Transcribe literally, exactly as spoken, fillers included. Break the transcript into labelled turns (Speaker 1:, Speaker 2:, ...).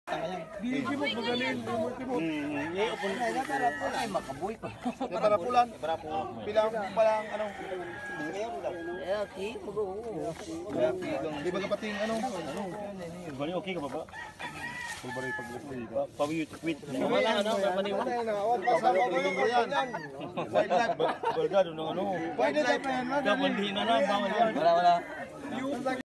Speaker 1: Di mo magaling, di mo timo.
Speaker 2: Hmm, eh, upon na ina para po ay makabuhi pa.
Speaker 3: Para pulan. Para po. Bilang palang ano.
Speaker 2: Eh, okay, mago.
Speaker 3: Di ba kapating ano? Ano?
Speaker 2: Bali okay ka ba ba?
Speaker 3: Pulbari pag-play.
Speaker 2: Pawiyot quit. Wala ano, paniwan.
Speaker 3: Kasama ko yung yan. Wildlife.
Speaker 2: Balgado ng ano.
Speaker 1: Pwede tayo pa yan.
Speaker 2: Kapandi na na, bawal yan.
Speaker 3: Wala wala.